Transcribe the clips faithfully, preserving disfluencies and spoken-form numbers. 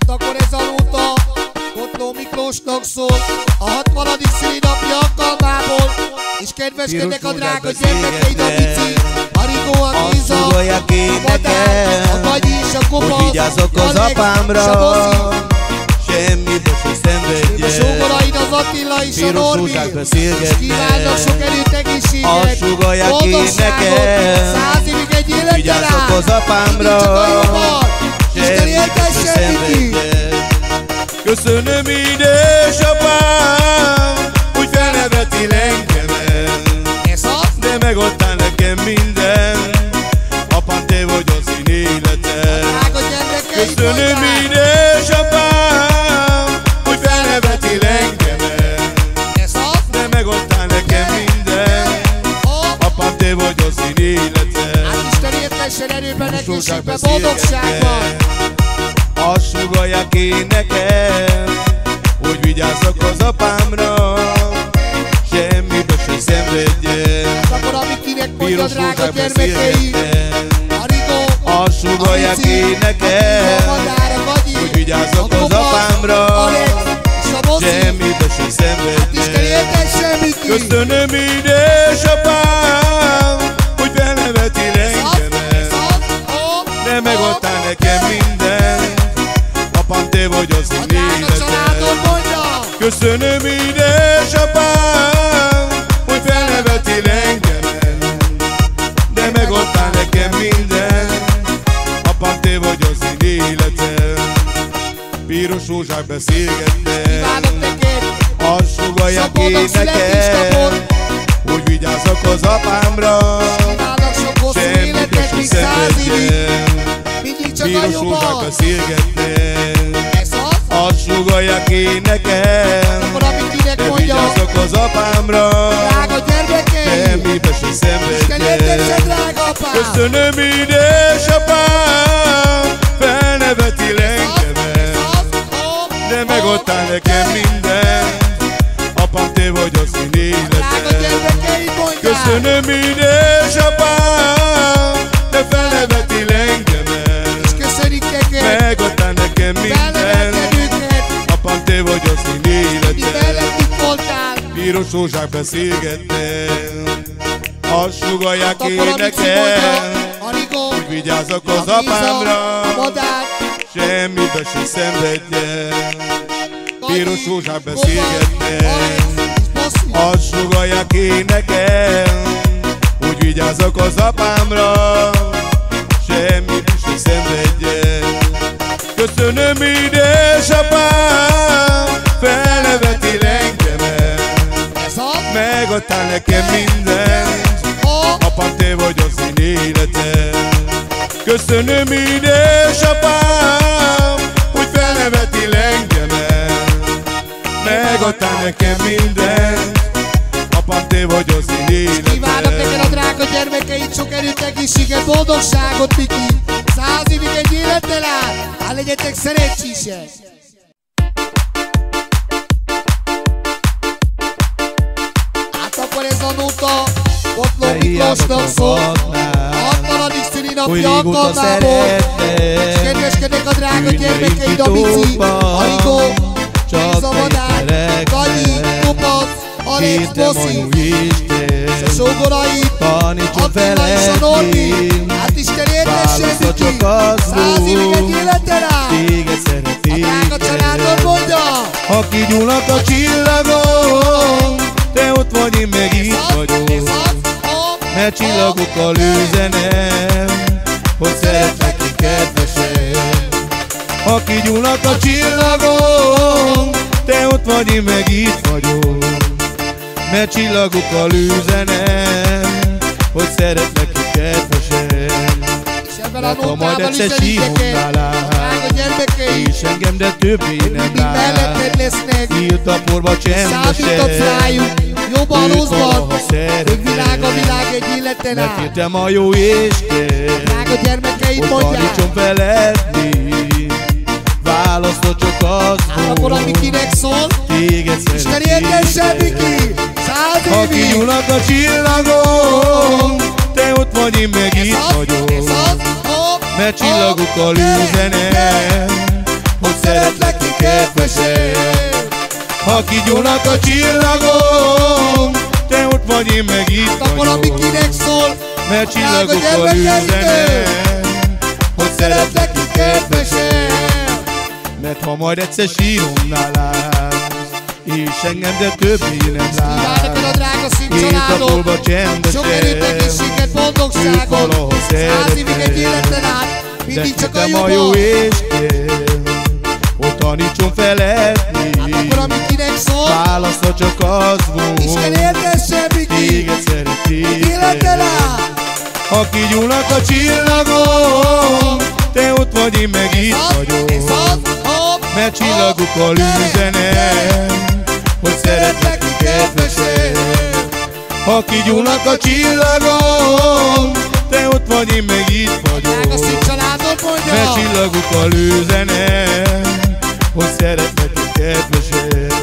akkor ez a nóta Kotló Miklósnak szól a hatvanadik szülinapja alkalmából, és kedveskednek a drága gyermekeid, a Mici, a Rigó, a Géza, a Madár, a Gagyi és a Kopasz, hogy vigyázzok az apámra, semmit se szenvedjen. A sógoraid az Attila és a Norbi, és kívánnak sok erőt, egészséget, azt sugolják én nekem, száz évig egy élettel vigyázzok át, az apámra, semmit se szenvedjen. Köszönöm édesapám, hogy felneveti engemet, de megadtál nekem minden, apám, te vagy az én életem. Köszönöm édesapám, hogy felneveti engemet, de megadtál nekem minden, apám, te vagy az én életem. Hát Isten értessen erőben, egészségben, boldogságban. Azt sugolják én nekem, hogy vigyázzak az apámra, semmibe se szenvedjen. Akkor amikinek mondja, drága gyermekeim, a Rigó, azt sugolják én nekem, hogy vigyázzak az apámra, semmibe se szenvedjen. Köszönöm édesapám, hogy felnevetél engemet, de megadtál nekem minden, apám, te vagy az én életem. Köszönöm édesapám, hogy felnevetél engemet, de megadtál nekem minden, apám, te vagy az én életem. Piros rózsák beszélgetnek, azt sugolják én nekem, hogy vigyázzak az apámra, semmit se szenvedjen. Piros rózsák beszélgetnek, azt sugolják én nekem, de vigyázzak az apámra, semmibe se szenvedjen. Köszönöm édesapám, felnevetél engemet, de megadtál nekem minden, apám, te vagy az én életem. Köszönöm édesapám, de felnevetél engemet, megadtál nekem minden, apám, te vagy az én életem. Piros rózsák beszélgetnek, azt sugolják én nekem, hogy vigyázzak az apámra, semmibe se szenvedjen. Piros rózsák beszélgetnek, azt sugolják én nekem, hogy vigyázzak az apámra, semmibe se szenvedjen. Köszönöm édesapám, felnevetél engemet, megadtál nekem mindent, apám, te vagy az én életem. Köszönöm édesapám, hogy felnevetél engemet, megadtál nekem mindent, apám, te vagy az én életem. Kívánok neked a drága gyermekeid sok erőt, egészséget, boldogságot, Miki. Száz évig egy élettel át, hát legyetek szerencsések. Hát akkor ez a nóta Kotló Miklósnak szól a hatvanadik szülinapja alkalmából, és kedveskednek a drága gyermekeid, a Mici, a Rigó, Géza, Madár, Gagyi, Kopasz, Alex, Boszi, és a sógoraid, Attila és a Norbi. Hát Isten értessen, Miki, száz évig egy élettel át, a drága családod mondja. Ha kigyullak a csillagom, te ott vagy, én meg itt vagyok, mert csillagokkal üzenem, hogy szeretlek ki, kedvesem. Ha kigyullak a csillagom, te ott vagy, én meg itt vagyok, mert csillagokkal üzenem, hogy szeretlek ki, kedvesem. Mert ha majd egyszer síromnál át, és engem de többé nem lát, írt a porba csendesen, jobban rosszban, még világ a világ egy életen át. Megkértem a jó Isten, drága gyermekeid mondják, hogy tanítson feledni, választod csak az hát akkor amikinek szól, Isten értessen, Miki, száz évig. Ha kigyullak a csillagom, te ott vagy, én meg itt vagyok, mert csillagokkal üzenem, hogy szeretlek ki kedvesem. Ha kigyúlnak a csillagom, te ott vagy, én meg itt vagyok. Akkor amikinek szól, mert csillagokkal üzenem, hogy szeretlek ki kedvesem. Mert ha majd egyszer síromnál állsz, és engem de többé nem látsz, neked a drága színcsaládod, sok erőt, egészséget, boldogságot, száz évig egy életen át, mindig csak a jobban. Jó és kell, hogy tanítson feledni. Hát akkor amikinek szól, választva csak az volt, Isten értesse, Miki, téged szeretnék életen át. Ha kigyúlnak a csillagom, te ott vagy, én meg itt vagyok. Mert csillagokkal üzenem, hogy szeretlek ki kedvesem. Ha kigyúlnak a csillagom, te ott vagy, én meg itt vagyok. Mert csillagokkal üzenem, hogy szeretlek ki kedvesem.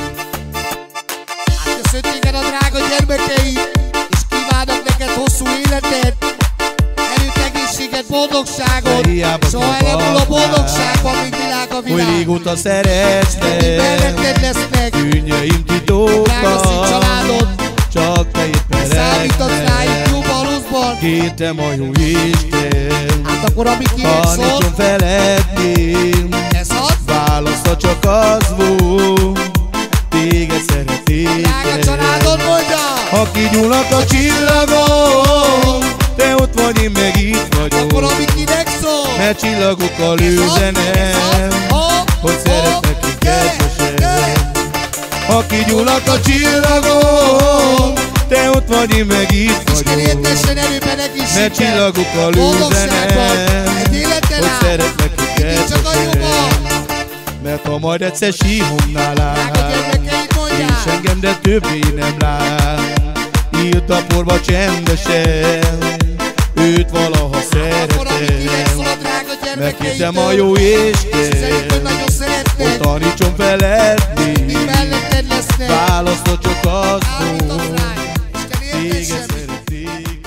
Köszönt téged a drága gyermekeid, és kívánok neked hosszú életet, erőt, egészséget, boldogságot. Soha nem a boldogságban, mint világ a világ. Hogy régóta szeretnek, mindig melletted lesznek. Bűnjeim titokban, drága színcsaládod, csak te itt számítatsz rájuk Jóbaluszban. Kértem a jó Isten, hát akkor amikinek szól, tanítson feledni. Ez az? Választva csak az volt, téged szeretnék. Drága családod mondja. Ha kigyúlnak a csillagom, te ott vagy, én meg itt vagyok. Akkor amikinek szól, mert csillagokkal üzenem, hogy szeretlek ki kedvesem. Ha kigyúlnak a csillagom, te ott vagy, én meg itt vagyok. Mert csillagokkal üzenem, hogy szeretlek ki kedvesem. Mert ha majd egyszer síromnál áll, és engem de többé nem lát, írt a porba csendesen, őt valaha szeretem. Megkértem a jó Isten, hogy tanítson feledni. Választva csak az volt, téged szeretnék.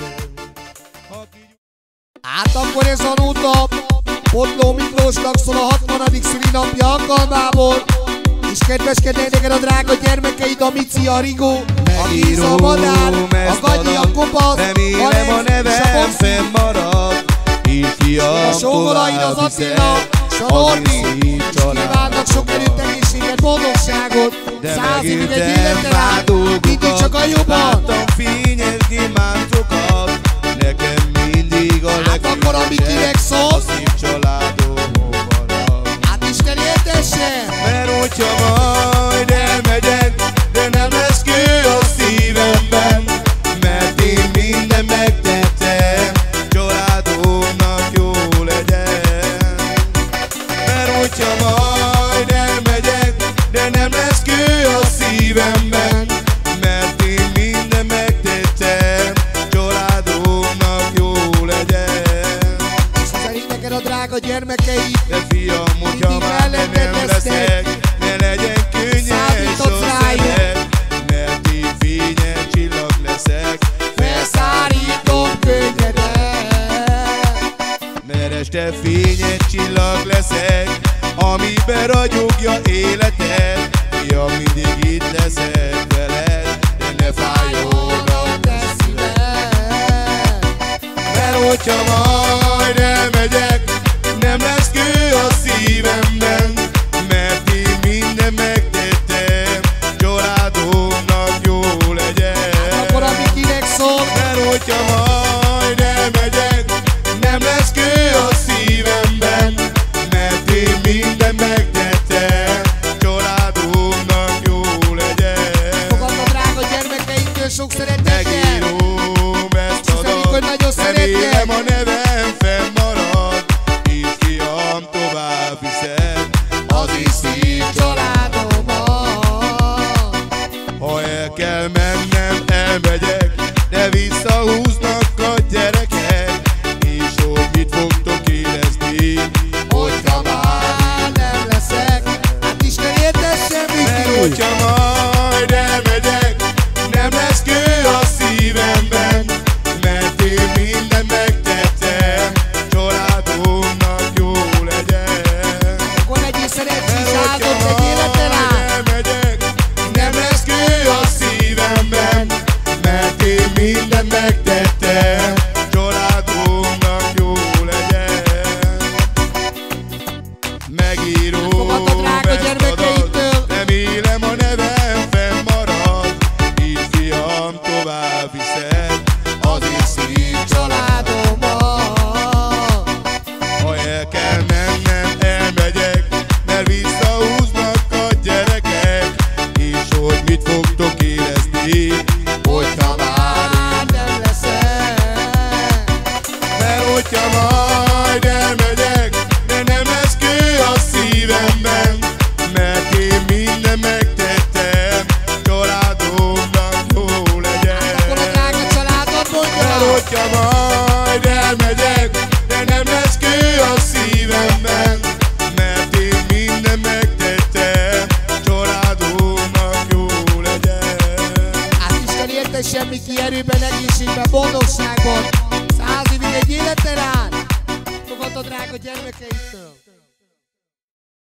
Hát akkor ez a nóta Potló Miklósnak szól a hatvanadik szülinapja alkalmából, és kedveskednek neked a drága gyermekeid, a Mici, a Rigó, a Géza, a Madár, a Gagyi, a Kopasz, remélem a nevem fennmarad, és fiam tovább viszem a Norbi, és kívánnak sok erőt, egészséget, boldogságot, száz évig egy életen át, mindig csak a jobban. Láttam fényes gyémántokat, nekem mindig a legkülönösebb a szív családom marad. Hát Isten értesse! Mert hogyha majd elmegyek, de nem lesz kő a szívemben, mert én minden megtettem, családomnak jó legyen. Mert hogyha majd elmegyek, de nem lesz kő a szívemben, mert én minden megtettem, családomnak jó legyen. És szerint neked a drága gyermekeid, de fiam, hogyha már nem leszek, ne legyen könnyes ország, mert én fényes csillag leszek, felszárítom könnyedet. mert este fényes csillag leszek, amiben ragyogja életed. Fiam, mindig itt leszek veled, de ne fájjon a te szíved. Mert hogyha majd elmegyek, nem lesz kő a szívemben, mert én minden megtettem, családomnak jó legyen. Akkor amikinek szól, mert hogyha majd elmegyek, nem lesz kő a szívemben, mert én minden megtettem, családomnak jó legyen. Fogadd a drága gyermekeinktől sok szeretettel, megírom ezt a dalt, remélem a nevem fennmarad, elmennem, elmegyek, mert visszahúznak a gyerekek. És hogy mit fogtok érezni, hogyha már nem leszek. mert hogyha majd elmegyek, de nem lesz kő a szívemben, mert én minden megtettem, családomnak jó legyen. Akkor a drága családod mondja. Mert hogyha majd elmegyek, de nem lesz kő a szívemben, mert én minden megtettem, családomnak jó legyen. Hát Isten érte semmi ki erőben, egészségben, boldogságban. Száz évig egy életen át. Fogad a drága gyermekeittől.